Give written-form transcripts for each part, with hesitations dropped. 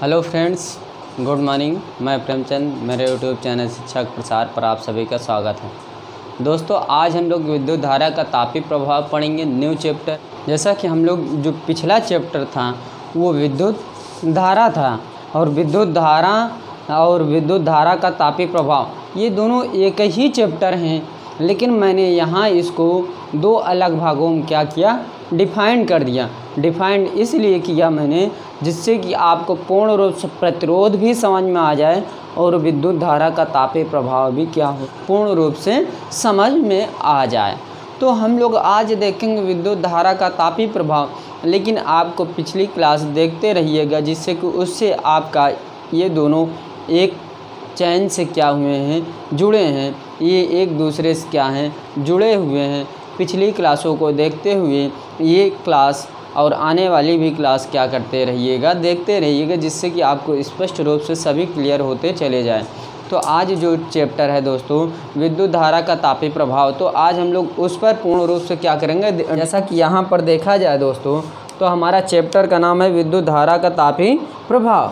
Hello friends, good morning. मैं प्रेमचंद, मेरे YouTube channel शिक्षक प्रसार पर आप सभी का स्वागत है। दोस्तों, आज हम लोग विद्युत धारा का तापीय प्रभाव पढ़ेंगे, न्यू चैप्टर। जैसा कि हम लोग जो पिछला चैप्टर था वो विद्युत धारा था, और विद्युत धारा का तापीय प्रभाव ये दोनों एक ही चैप्टर हैं, लेकिन मैंने यहाँ इसको दो अलग भागों में क्या किया, डिफाइन कर दिया। डिफाइंड इसलिए किया मैंने जिससे कि आपको पूर्ण रूप से प्रतिरोध भी समझ में आ जाए और विद्युत धारा का तापीय प्रभाव भी क्या हो, पूर्ण रूप से समझ में आ जाए। तो हम लोग आज देखेंगे विद्युत धारा का तापीय प्रभाव, लेकिन आपको पिछली क्लास देखते रहिएगा जिससे कि उससे आपका ये दोनों एक चैन से क्या हुए हैं, जुड़े हैं, ये एक दूसरे से क्या हैं, जुड़े हुए हैं। पिछली क्लासों को देखते हुए ये क्लास और आने वाली भी क्लास क्या करते रहिएगा, देखते रहिएगा, जिससे कि आपको स्पष्ट रूप से सभी क्लियर होते चले जाएं। तो आज जो चैप्टर है दोस्तों विद्युत धारा का तापीय प्रभाव, तो आज हम लोग उस पर पूर्ण रूप से क्या करेंगे। जैसा कि यहाँ पर देखा जाए दोस्तों, तो हमारा चैप्टर का नाम है विद्युत धारा का तापीय प्रभाव।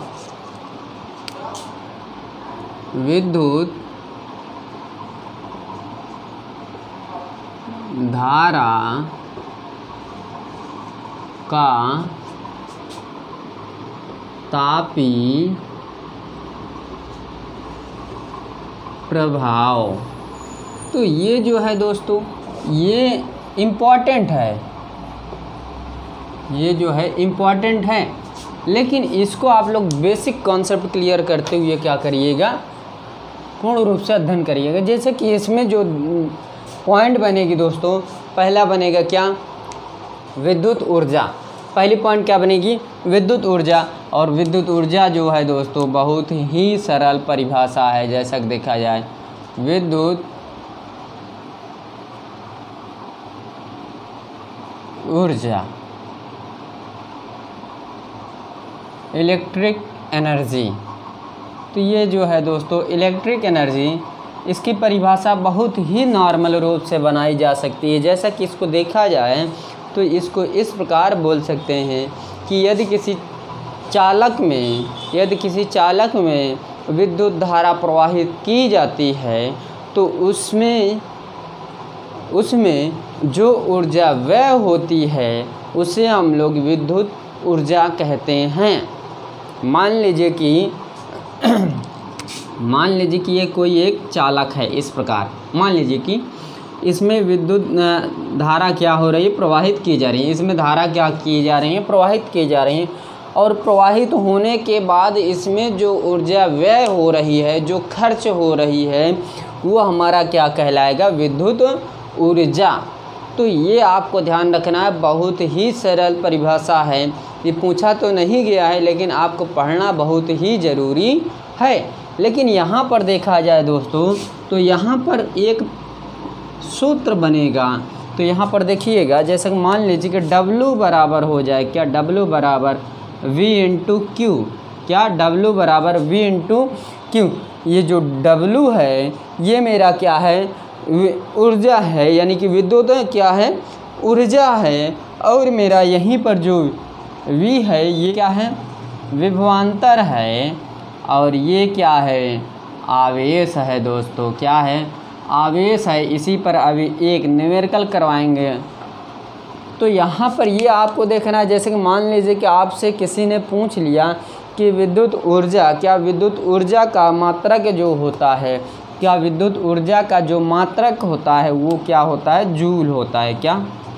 विद्युत धारा का तापीय प्रभाव, तो ये जो है दोस्तों ये इम्पॉर्टेंट है, ये जो है इम्पॉर्टेंट है, लेकिन इसको आप लोग बेसिक कॉन्सेप्ट क्लियर करते हुए क्या करिएगा, पूर्ण रूप से अध्ययन करिएगा। जैसे कि इसमें जो पॉइंट बनेगी दोस्तों, पहला बनेगा क्या, विद्युत ऊर्जा। पहली पॉइंट क्या बनेगी, विद्युत ऊर्जा। और विद्युत ऊर्जा जो है दोस्तों बहुत ही सरल परिभाषा है। जैसा कि देखा जाए, विद्युत ऊर्जा, इलेक्ट्रिक एनर्जी। तो ये जो है दोस्तों इलेक्ट्रिक एनर्जी, इसकी परिभाषा बहुत ही नॉर्मल रूप से बनाई जा सकती है। जैसा कि इसको देखा जाए तो इसको इस प्रकार बोल सकते हैं कि यदि किसी चालक में विद्युत धारा प्रवाहित की जाती है तो उसमें जो ऊर्जा व्यय होती है उसे हम लोग विद्युत ऊर्जा कहते हैं। मान लीजिए कि ये कोई एक चालक है। इस प्रकार मान लीजिए कि इसमें विद्युत धारा क्या हो रही है, प्रवाहित की जा रही है। इसमें धारा क्या की जा रही है, प्रवाहित की जा रही है। और प्रवाहित होने के बाद इसमें जो ऊर्जा व्यय हो रही है, जो खर्च हो रही है, वो हमारा क्या कहलाएगा, विद्युत ऊर्जा। तो ये आपको ध्यान रखना है, बहुत ही सरल परिभाषा है। ये पूछा तो नहीं गया है, लेकिन आपको पढ़ना बहुत ही ज़रूरी है। लेकिन यहाँ पर देखा जाए दोस्तों, तो यहाँ पर एक सूत्र बनेगा। तो यहाँ पर देखिएगा, जैसे कि मान लीजिए कि W बराबर हो जाए क्या, W बराबर V इंटू क्यू। क्या, W बराबर V इंटू क्यू। ये जो W है ये मेरा क्या है, ऊर्जा है, यानी कि विद्युत क्या है, ऊर्जा है। और मेरा यहीं पर जो V है ये क्या है, विभवांतर है। और ये क्या है, आवेश है दोस्तों। क्या है, आवेश है। इसी पर अभी एक न्यूमेरिकल करवाएंगे। तो यहाँ पर ये आपको देखना है, जैसे कि मान लीजिए कि आपसे किसी ने पूछ लिया कि विद्युत ऊर्जा, क्या विद्युत ऊर्जा का मात्रक जो होता है, क्या विद्युत ऊर्जा का जो मात्रक होता है वो क्या होता है, जूल होता है। क्या,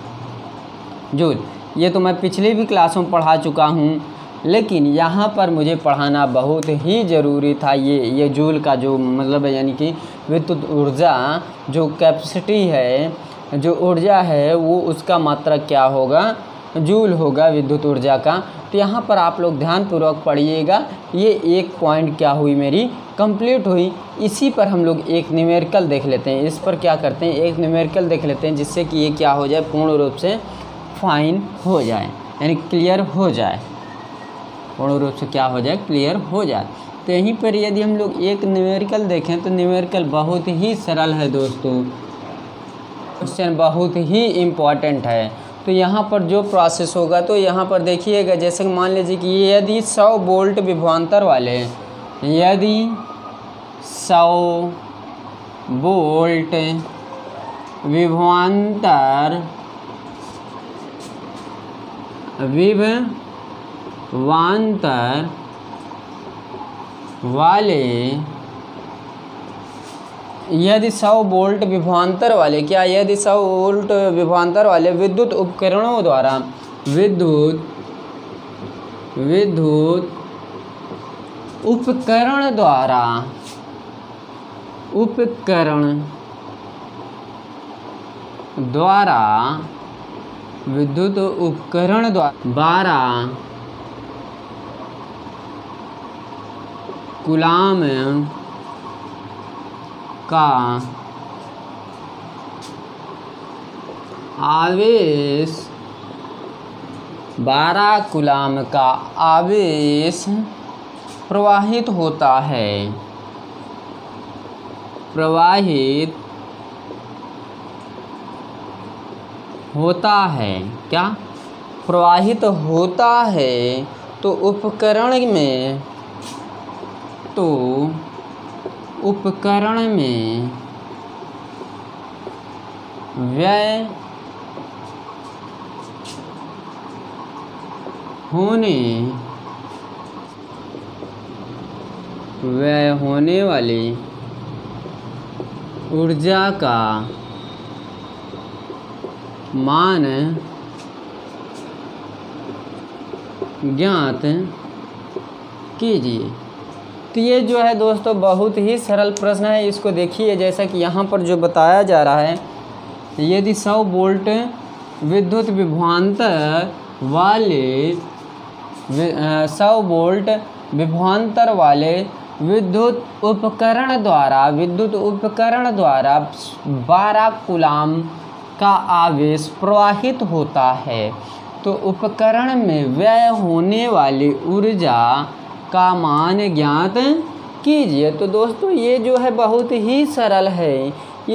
जूल। ये तो मैं पिछली भी क्लासों में पढ़ा चुका हूँ, लेकिन यहाँ पर मुझे पढ़ाना बहुत ही ज़रूरी था। ये जूल का जो मतलब है, यानी कि विद्युत ऊर्जा जो कैपेसिटी है, जो ऊर्जा है, वो उसका मात्रक क्या होगा, जूल होगा विद्युत ऊर्जा का। तो यहाँ पर आप लोग ध्यानपूर्वक पढ़िएगा। ये एक पॉइंट क्या हुई, मेरी कंप्लीट हुई। इसी पर हम लोग एक न्यूमेरिकल देख लेते हैं। इस पर क्या करते हैं, एक न्यूमेरिकल देख लेते हैं, जिससे कि ये क्या हो जाए, पूर्ण रूप से फाइन हो जाए, यानी क्लियर हो जाए, पूर्ण रूप से क्या हो जाए, क्लियर हो जाए। तो यहीं पर यदि हम लोग एक न्यूमेरिकल देखें तो न्यूमेरिकल बहुत ही सरल है दोस्तों। क्वेश्चन बहुत ही इम्पॉर्टेंट है। तो यहाँ पर जो प्रोसेस होगा तो यहाँ पर देखिएगा, जैसे कि मान लीजिए कि यदि 100 वोल्ट विभवांतर वाले, यदि 100 वोल्ट विभवांतर वाले, यदि 100 वोल्ट विभवांतर वाले क्या, यदि 100 वोल्ट विभवांतर वाले विद्युत उपकरणों द्वारा विद्युत उपकरण द्वारा विद्युत उपकरण द्वारा 12 कूलाम का आवेश, 12 कूलाम का आवेश प्रवाहित होता है, क्या प्रवाहित होता है, तो उपकरण में व्यय होने वाली ऊर्जा का मान ज्ञात कीजिए। तो ये जो है दोस्तों बहुत ही सरल प्रश्न है, इसको देखिए जैसा कि यहाँ पर जो बताया जा रहा है, यदि 100 वोल्ट विद्युत विभवांतर वाले 100 वोल्ट विभवांतर वाले विद्युत उपकरण द्वारा 12 कूलाम का आवेश प्रवाहित होता है, तो उपकरण में व्यय होने वाली ऊर्जा का मान ज्ञात कीजिए। तो दोस्तों ये जो है बहुत ही सरल है,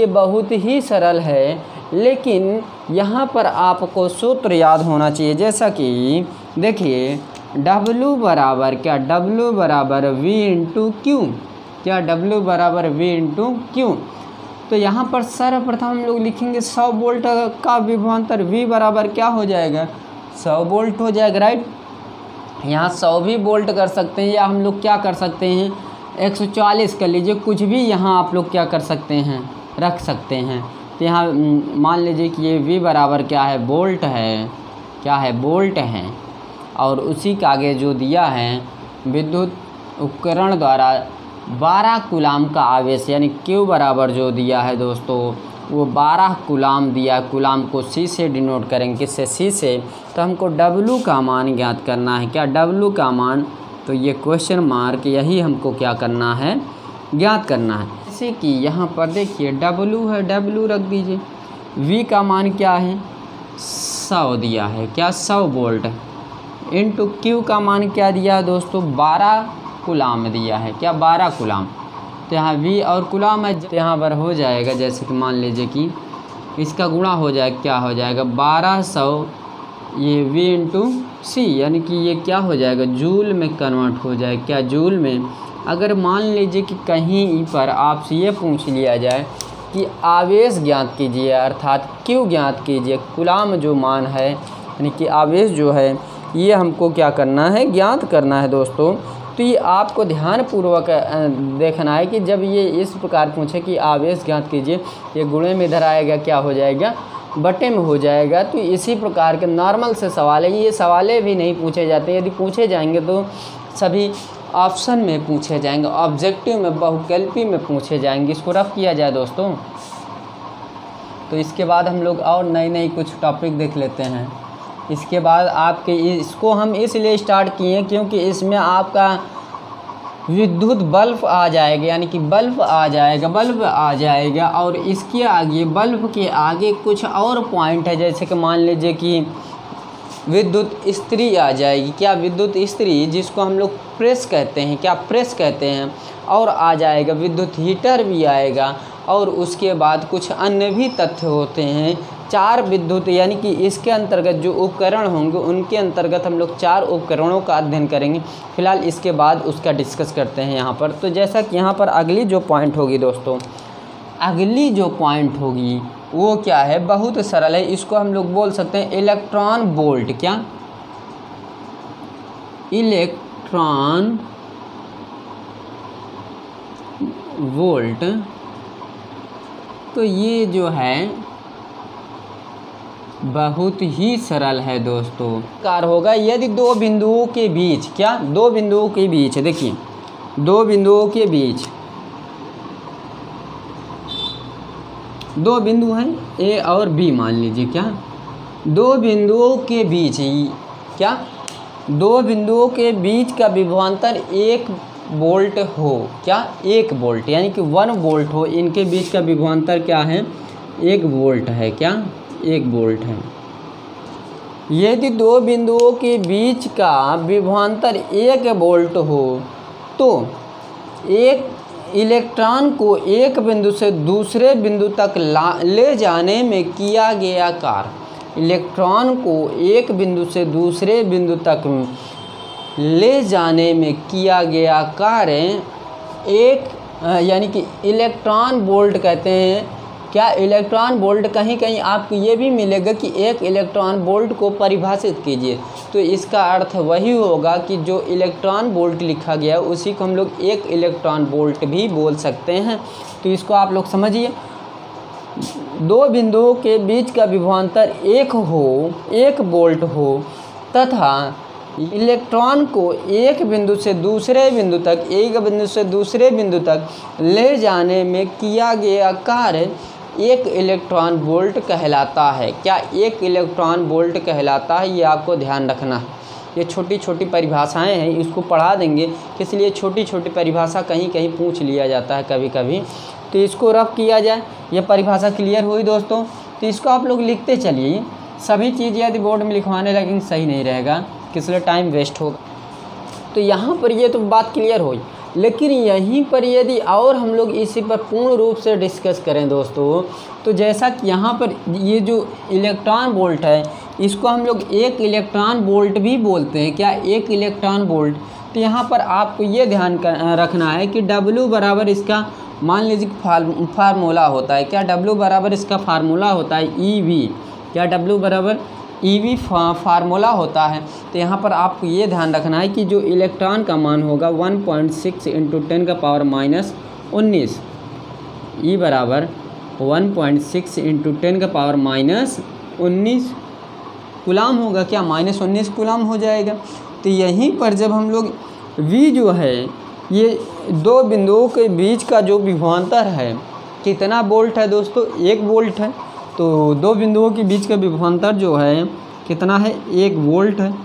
लेकिन यहाँ पर आपको सूत्र याद होना चाहिए, जैसा कि देखिए W बराबर क्या, W बराबर V इंटू क्यू, क्या W बराबर V इंटू क्यू। तो यहाँ पर सर्वप्रथम हम लोग लिखेंगे 100 वोल्ट का विभवांतर, V बराबर क्या हो जाएगा, 100 वोल्ट हो जाएगा, राइट। यहाँ 100 भी वोल्ट कर सकते हैं, या हम लोग क्या कर सकते हैं 140 कर लीजिए, कुछ भी यहाँ आप लोग क्या कर सकते हैं, रख सकते हैं। तो यहाँ मान लीजिए कि ये V बराबर क्या है, वोल्ट है, क्या है, वोल्ट है, और उसी के आगे जो दिया है विद्युत उपकरण द्वारा 12 कूलाम का आवेश, यानी Q बराबर जो दिया है दोस्तों वो 12 कूलाम दिया, कूलाम को C से डिनोट करेंगे, किससे, C से। तो हमको W का मान ज्ञात करना है, क्या W का मान, तो ये क्वेश्चन मार्क यही हमको क्या करना है, ज्ञात करना है। जैसे कि यहाँ पर देखिए W है, W रख दीजिए, V का मान क्या है 100 दिया है, क्या 100 वोल्ट, इंटू Q का मान क्या दिया है दोस्तों 12 कूलाम दिया है, क्या 12 कूलाम। तो यहाँ V और कूलाम है, तो यहाँ पर हो जाएगा, जैसे कि मान लीजिए कि इसका गुणा हो जाएगा, क्या हो जाएगा 1200 ये V इंटू C, यानी कि ये क्या हो जाएगा जूल में कन्वर्ट हो जाएगा, क्या जूल में। अगर मान लीजिए कि कहीं पर आपसे ये पूछ लिया जाए कि आवेश ज्ञात कीजिए, अर्थात Q ज्ञात कीजिए, कूलाम जो मान है यानी कि आवेश जो है ये हमको क्या करना है, ज्ञात करना है दोस्तों। तो ये आपको ध्यानपूर्वक देखना है कि जब ये इस प्रकार पूछे कि आवेश ज्ञात कीजिए, ये गुणे में इधर आएगा, क्या हो जाएगा बटे में हो जाएगा। तो इसी प्रकार के नॉर्मल से सवाल है, ये सवालें भी नहीं पूछे जाते, यदि पूछे जाएंगे तो सभी ऑप्शन में पूछे जाएंगे, ऑब्जेक्टिव में, बहुकल्पी में पूछे जाएंगे। इसको रफ किया जाए दोस्तों। तो इसके बाद हम लोग और नई कुछ टॉपिक देख लेते हैं। इसके बाद आपके इसको हम इसलिए स्टार्ट किए क्योंकि इसमें आपका विद्युत बल्ब आ जाएगा, यानी कि बल्ब आ जाएगा, और इसके आगे बल्ब के आगे कुछ और पॉइंट है, जैसे कि मान लीजिए कि विद्युत इस्त्री आ जाएगी, क्या विद्युत इस्त्री, जिसको हम लोग प्रेस कहते हैं, क्या प्रेस कहते हैं, और आ जाएगा विद्युत हीटर भी आएगा, और उसके बाद कुछ अन्य भी तथ्य होते हैं 4 विद्युत यानी कि इसके अंतर्गत जो उपकरण होंगे उनके अंतर्गत हम लोग 4 उपकरणों का अध्ययन करेंगे। फिलहाल इसके बाद उसका डिस्कस करते हैं यहाँ पर। तो जैसा कि यहाँ पर अगली जो पॉइंट होगी दोस्तों, अगली जो पॉइंट होगी वो क्या है, बहुत सरल है। इसको हम लोग बोल सकते हैं इलेक्ट्रॉन वोल्ट। क्या? Electron volt. तो ये जो है बहुत ही सरल है दोस्तों। कार होगा यदि 2 बिंदुओं के बीच, क्या 2 बिंदुओं के बीच, देखिए 2 बिंदुओं के बीच 2 बिंदु हैं ए और बी मान लीजिए। क्या 2 बिंदुओं के बीच, क्या 2 बिंदुओं के बीच का विभवांतर 1 वोल्ट हो। क्या 1 वोल्ट यानी कि 1 वोल्ट हो। इनके बीच का विभवांतर क्या है, 1 वोल्ट है। क्या 1 वोल्ट है। यदि 2 बिंदुओं के बीच का विभवांतर 1 वोल्ट हो तो एक इलेक्ट्रॉन को एक बिंदु से दूसरे बिंदु तक ले जाने में किया गया कार्य, इलेक्ट्रॉन को एक बिंदु से दूसरे बिंदु तक ले जाने में किया गया कार्य एक यानी कि इलेक्ट्रॉन वोल्ट कहते हैं। क्या इलेक्ट्रॉन वोल्ट, कहीं कहीं आपको ये भी मिलेगा कि एक इलेक्ट्रॉन वोल्ट को परिभाषित कीजिए, तो इसका अर्थ वही होगा कि जो इलेक्ट्रॉन वोल्ट लिखा गया है उसी को हम लोग 1 इलेक्ट्रॉन वोल्ट भी बोल सकते हैं। तो इसको आप लोग समझिए, 2 बिंदुओं के बीच का विभवांतर 1 वोल्ट हो तथा इलेक्ट्रॉन को एक बिंदु से दूसरे बिंदु तक, एक बिंदु से दूसरे बिंदु तक ले जाने में किया गया कार्य 1 इलेक्ट्रॉन वोल्ट कहलाता है। क्या 1 इलेक्ट्रॉन वोल्ट कहलाता है, ये आपको ध्यान रखना है। ये छोटी छोटी परिभाषाएं हैं, इसको पढ़ा देंगे, इसलिए छोटी छोटी परिभाषा कहीं कहीं पूछ लिया जाता है कभी कभी, तो इसको रफ किया जाए। ये परिभाषा क्लियर हुई दोस्तों, तो इसको आप लोग लिखते चलिए। सभी चीज़ यदि बोर्ड में लिखवाने लगेंगे सही नहीं रहेगा, किस लिए टाइम वेस्ट होगा। तो यहाँ पर ये तो बात क्लियर हुई, लेकिन यहीं पर यदि और हम लोग इसी पर पूर्ण रूप से डिस्कस करें दोस्तों, तो जैसा कि यहाँ पर ये जो इलेक्ट्रॉन वोल्ट है इसको हम लोग 1 इलेक्ट्रॉन वोल्ट भी बोलते हैं। क्या 1 इलेक्ट्रॉन वोल्ट। तो यहाँ पर आपको ये ध्यान रखना है कि W बराबर इसका मान लीजिए फार्मूला होता है। क्या W बराबर इसका फार्मूला होता है EV। क्या W बराबर EV फार्मूला होता है। तो यहाँ पर आपको ये ध्यान रखना है कि जो इलेक्ट्रॉन का मान होगा 1.6 × 10⁻19 E बराबर 1.6 × 10⁻19 कूलाम होगा। क्या -19 कूलाम हो जाएगा। तो यहीं पर जब हम लोग V जो है ये 2 बिंदुओं के बीच का जो विभवांतर है कितना वोल्ट है दोस्तों, 1 वोल्ट है। तो 2 बिंदुओं के बीच का विभवांतर जो है कितना है, 1 वोल्ट है।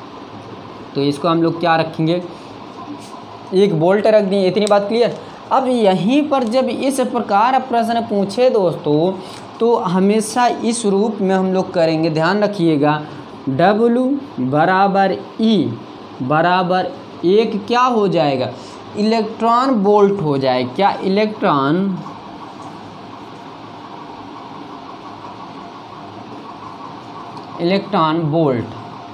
तो इसको हम लोग क्या रखेंगे, 1 वोल्ट रख दिए। इतनी बात क्लियर। अब यहीं पर जब इस प्रकार प्रश्न पूछे दोस्तों तो हमेशा इस रूप में हम लोग करेंगे, ध्यान रखिएगा। W बराबर E बराबर 1 क्या हो जाएगा, इलेक्ट्रॉन वोल्ट हो जाए। क्या इलेक्ट्रॉन वोल्ट।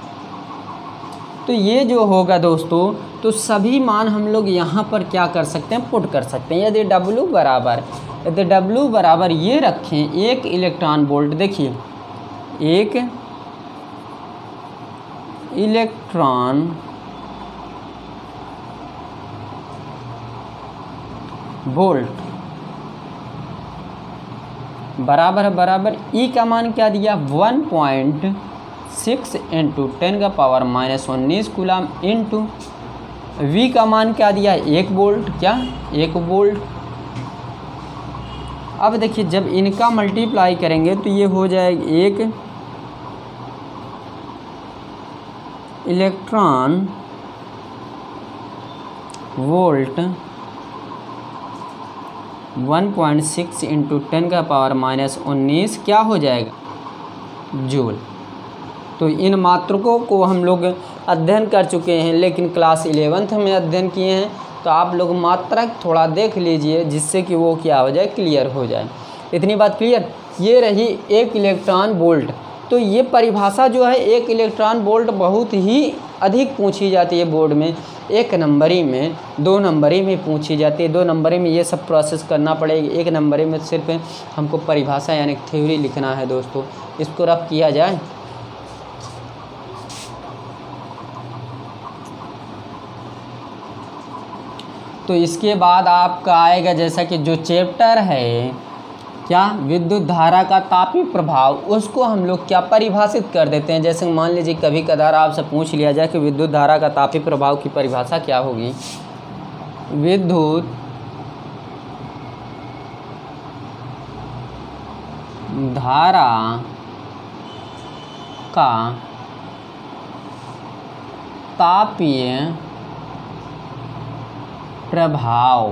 तो ये जो होगा दोस्तों, तो सभी मान हम लोग यहाँ पर क्या कर सकते हैं, पुट कर सकते हैं। यदि W बराबर ये रखें 1 इलेक्ट्रॉन वोल्ट, देखिए 1 इलेक्ट्रॉन वोल्ट बराबर E का मान क्या दिया, 1.6 × 10⁻19 कूलाम इंटू V का मान क्या दिया, 1 वोल्ट। क्या 1 वोल्ट। अब देखिए जब इनका मल्टीप्लाई करेंगे तो ये हो जाएगा 1 इलेक्ट्रॉन वोल्ट 1.6 × 10⁻19 क्या हो जाएगा, जूल। तो इन मात्रकों को हम लोग अध्ययन कर चुके हैं, लेकिन क्लास 11th में अध्ययन किए हैं। तो आप लोग मात्रक थोड़ा देख लीजिए जिससे कि वो क्या हो जाए, क्लियर हो जाए। इतनी बात क्लियर। ये रही 1 इलेक्ट्रॉन वोल्ट। तो ये परिभाषा जो है 1 इलेक्ट्रॉन वोल्ट बहुत ही अधिक पूछी जाती है बोर्ड में, 1 नंबरी में, 2 नंबरी में पूछी जाती है। 2 नंबरी में ये सब प्रोसेस करना पड़ेगी, 1 नंबरी में सिर्फ हमको परिभाषा यानी थ्योरी लिखना है दोस्तों। इसको रफ किया जाए तो इसके बाद आपका आएगा जैसा कि जो चैप्टर है क्या, विद्युत धारा का तापीय प्रभाव, उसको हम लोग क्या परिभाषित कर देते हैं। जैसे मान लीजिए कभी कदार आपसे पूछ लिया जाए कि विद्युत धारा का तापीय प्रभाव की परिभाषा क्या होगी। विद्युत धारा का तापीय प्रभाव,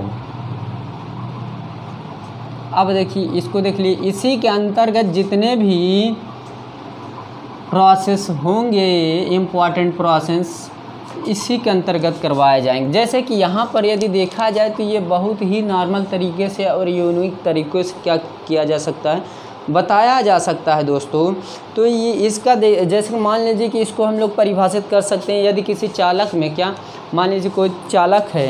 अब देखिए इसको देख लीजिए, इसी के अंतर्गत जितने भी प्रोसेस होंगे इम्पॉर्टेंट प्रोसेस इसी के अंतर्गत करवाए जाएंगे। जैसे कि यहाँ पर यदि देखा जाए तो ये बहुत ही नॉर्मल तरीके से और यूनिक तरीक़ों से क्या किया जा सकता है, बताया जा सकता है दोस्तों। तो ये इसका जैसे मान लीजिए कि इसको हम लोग परिभाषित कर सकते हैं। यदि किसी चालक में क्या, मान लीजिए कोई चालक है,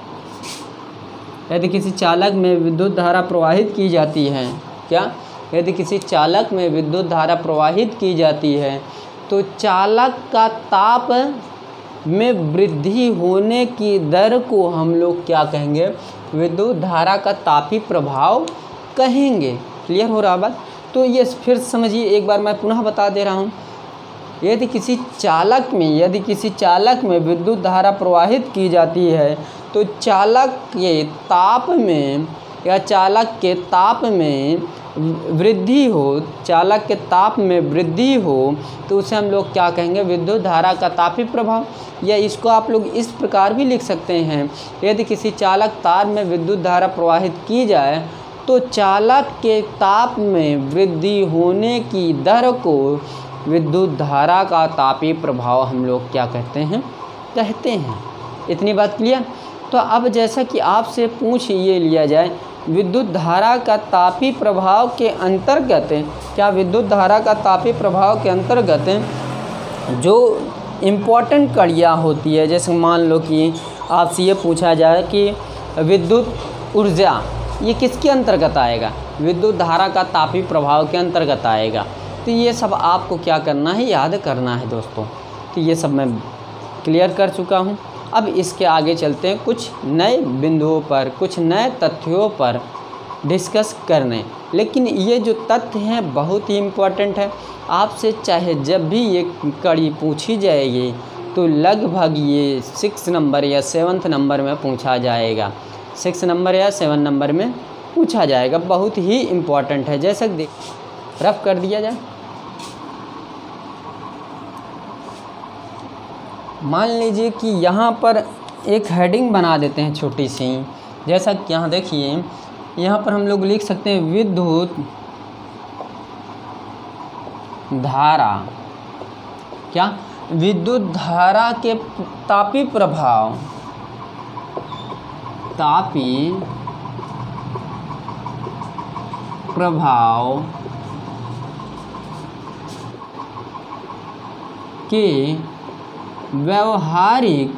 यदि किसी चालक में विद्युत धारा प्रवाहित की जाती है, क्या, यदि किसी चालक में विद्युत धारा प्रवाहित की जाती है तो चालक का ताप में वृद्धि होने की दर को हम लोग क्या कहेंगे, विद्युत धारा का तापीय प्रभाव कहेंगे। क्लियर हो रहा बात। तो ये फिर समझिए, एक बार मैं पुनः बता दे रहा हूँ। यदि किसी चालक में विद्युत धारा प्रवाहित की जाती है तो चालक के ताप में या चालक के ताप में वृद्धि हो, तो उसे हम लोग क्या कहेंगे, विद्युत धारा का तापीय प्रभाव। या इसको आप लोग इस प्रकार भी लिख सकते हैं, यदि किसी चालक तार में विद्युत धारा प्रवाहित की जाए तो चालक के ताप में वृद्धि होने की दर को विद्युत धारा का तापीय प्रभाव हम लोग क्या कहते हैं। इतनी बात क्लियर। तो अब जैसा कि आपसे पूछ ये लिया जाए, विद्युत धारा का तापीय प्रभाव के अंतर्गत क्या, विद्युत धारा का तापीय प्रभाव के अंतर्गत जो इम्पोर्टेंट कड़ियाँ होती है, जैसे मान लो कि आपसे ये पूछा जाए कि विद्युत ऊर्जा ये किसके अंतर्गत आएगा, विद्युत धारा का तापीय प्रभाव के अंतर्गत आएगा। तो ये सब आपको क्या करना है, याद करना है दोस्तों। तो ये सब मैं क्लियर कर चुका हूँ। अब इसके आगे चलते हैं कुछ नए बिंदुओं पर, कुछ नए तथ्यों पर डिस्कस करने। लेकिन ये जो तथ्य हैं बहुत ही इम्पोर्टेंट है। आपसे चाहे जब भी ये कड़ी पूछी जाएगी तो लगभग ये 6 नंबर या 7 नंबर में पूछा जाएगा, 6 नंबर या 7 नंबर में पूछा जाएगा। बहुत ही इम्पोर्टेंट है। जैसे रफ कर दिया जाए, मान लीजिए कि यहाँ पर एक हेडिंग बना देते हैं छोटी सी। जैसा कि यहाँ देखिए, यहाँ पर हम लोग लिख सकते हैं विद्युत धारा, क्या, विद्युत धारा के तापीय प्रभाव के व्यवहारिक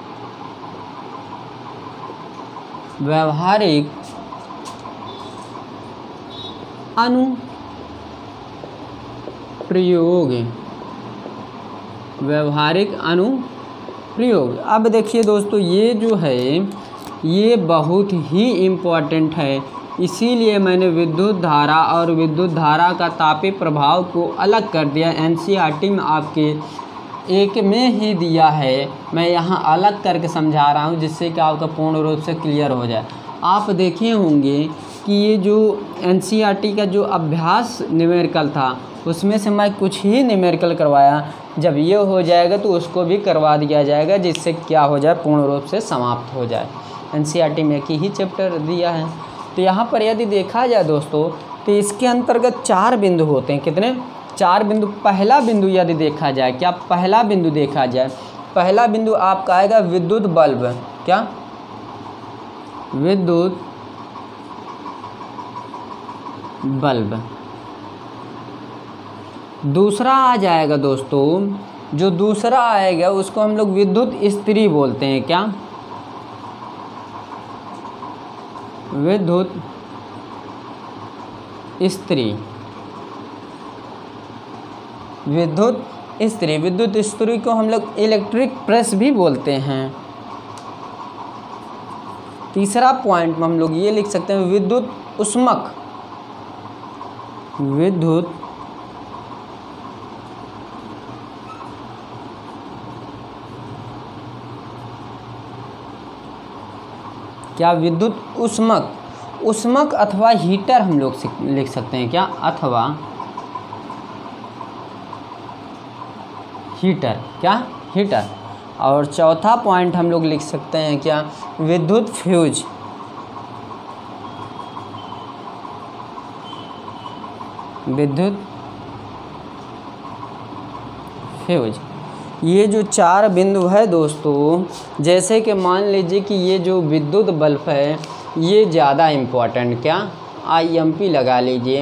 अनुप्रयोग। अब देखिए दोस्तों, ये जो है ये बहुत ही इम्पोर्टेंट है। इसीलिए मैंने विद्युत धारा और विद्युत धारा का तापीय प्रभाव को अलग कर दिया। एनसीईआरटी में आपके एक में ही दिया है, मैं यहाँ अलग करके समझा रहा हूँ जिससे कि आपका पूर्ण रूप से क्लियर हो जाए। आप देखे होंगे कि ये जो एनसीईआरटी का जो अभ्यास न्यूमेरिकल था उसमें से मैं कुछ ही न्यूमेरिकल करवाया। जब ये हो जाएगा तो उसको भी करवा दिया जाएगा, जिससे क्या हो जाए, पूर्ण रूप से समाप्त हो जाए। एनसीईआरटी में एक ही चैप्टर दिया है। तो यहाँ पर यदि देखा जाए दोस्तों, तो इसके अंतर्गत 4 बिंदु होते हैं। कितने? 4 बिंदु। पहला बिंदु यदि देखा जाए, क्या पहला बिंदु देखा जाए, पहला बिंदु आपका आएगा विद्युत बल्ब। क्या? विद्युत बल्ब। दूसरा आ जाएगा दोस्तों, जो दूसरा आएगा उसको हम लोग विद्युत इस्त्री बोलते हैं। क्या? विद्युत इस्त्री। विद्युत इस्त्री, विद्युत इस्त्री को हम लोग इलेक्ट्रिक प्रेस भी बोलते हैं। तीसरा पॉइंट में हम लोग ये लिख सकते हैं विद्युत उष्मक। विद्युत क्या? विद्युत उष्मक। उष्मक अथवा हीटर हम लोग लिख सकते हैं। क्या? अथवा हीटर। क्या? हीटर। और चौथा पॉइंट हम लोग लिख सकते हैं क्या? विद्युत फ्यूज। विद्युत फ्यूज। ये जो 4 बिंदु है दोस्तों, जैसे कि मान लीजिए कि ये जो विद्युत बल्ब है ये ज़्यादा इम्पोर्टेंट, क्या? IMP लगा लीजिए।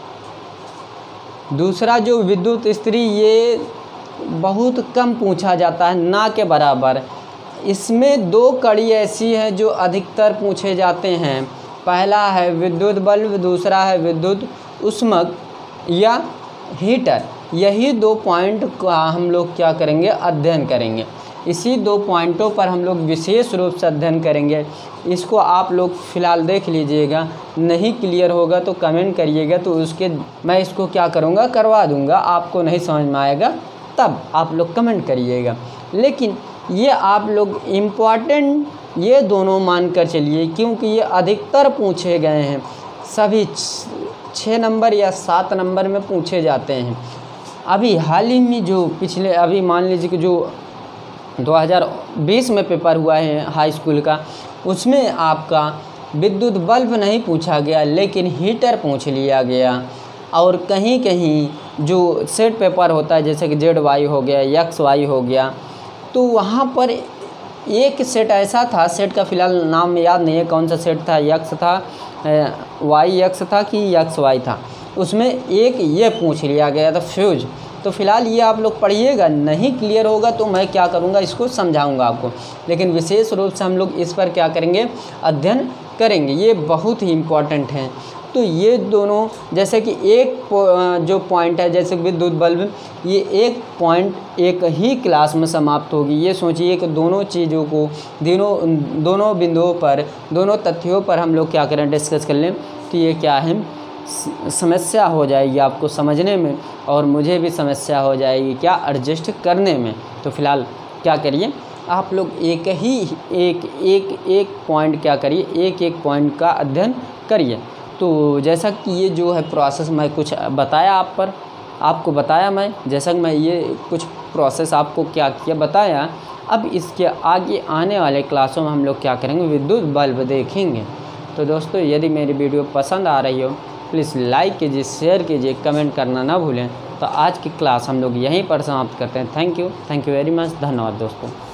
दूसरा जो विद्युत इस्त्री, ये बहुत कम पूछा जाता है, ना के बराबर। इसमें 2 कड़ी ऐसी हैं जो अधिकतर पूछे जाते हैं। पहला है विद्युत बल्ब, दूसरा है विद्युत उष्मक या हीटर। यही 2 पॉइंट का हम लोग क्या करेंगे? अध्ययन करेंगे। इसी 2 पॉइंटों पर हम लोग विशेष रूप से अध्ययन करेंगे। इसको आप लोग फ़िलहाल देख लीजिएगा, नहीं क्लियर होगा तो कमेंट करिएगा, तो उसके मैं इसको क्या करूँगा? करवा दूँगा। आपको नहीं समझ में आएगा तब आप लोग कमेंट करिएगा। लेकिन ये आप लोग इम्पॉर्टेंट ये दोनों मानकर चलिए, क्योंकि ये अधिकतर पूछे गए हैं। सभी 6 नंबर या 7 नंबर में पूछे जाते हैं। अभी हाल ही में जो पिछले, अभी मान लीजिए कि जो 2020 में पेपर हुआ है हाई स्कूल का, उसमें आपका विद्युत बल्ब नहीं पूछा गया, लेकिन हीटर पूछ लिया गया। और कहीं कहीं जो सेट पेपर होता है, जैसे कि ZY हो गया, XY हो गया, तो वहाँ पर एक सेट ऐसा था, सेट का फ़िलहाल नाम याद नहीं है कौन सा सेट था, X था, YX था कि XY था, उसमें एक ये पूछ लिया गया था फ्यूज। तो फ़िलहाल ये आप लोग पढ़िएगा, नहीं क्लियर होगा तो मैं क्या करूँगा? इसको समझाऊँगा आपको। लेकिन विशेष रूप से हम लोग इस पर क्या करेंगे? अध्ययन करेंगे। ये बहुत ही इम्पॉर्टेंट हैं। तो ये दोनों, जैसे कि एक जो पॉइंट है जैसे विद्युत बल्ब, ये एक पॉइंट एक ही क्लास में समाप्त होगी। ये सोचिए कि दोनों चीज़ों को, दोनों बिंदुओं पर, दोनों तथ्यों पर हम लोग क्या करें? डिस्कस कर लें, तो ये क्या है? समस्या हो जाएगी आपको समझने में, और मुझे भी समस्या हो जाएगी क्या? एडजस्ट करने में। तो फ़िलहाल क्या करिए? आप लोग एक पॉइंट क्या करिए? एक पॉइंट का अध्ययन करिए। तो जैसा कि ये जो है प्रोसेस मैं कुछ बताया आपको बताया मैं, जैसा कि मैं ये कुछ प्रोसेस आपको क्या किया बताया। अब इसके आगे आने वाले क्लासों में हम लोग क्या करेंगे? विद्युत बल्ब देखेंगे। तो दोस्तों, यदि मेरी वीडियो पसंद आ रही हो प्लीज़ लाइक कीजिए, शेयर कीजिए, कमेंट करना ना भूलें। तो आज की क्लास हम लोग यहीं पर समाप्त करते हैं। Thank you very much. धन्यवाद दोस्तों।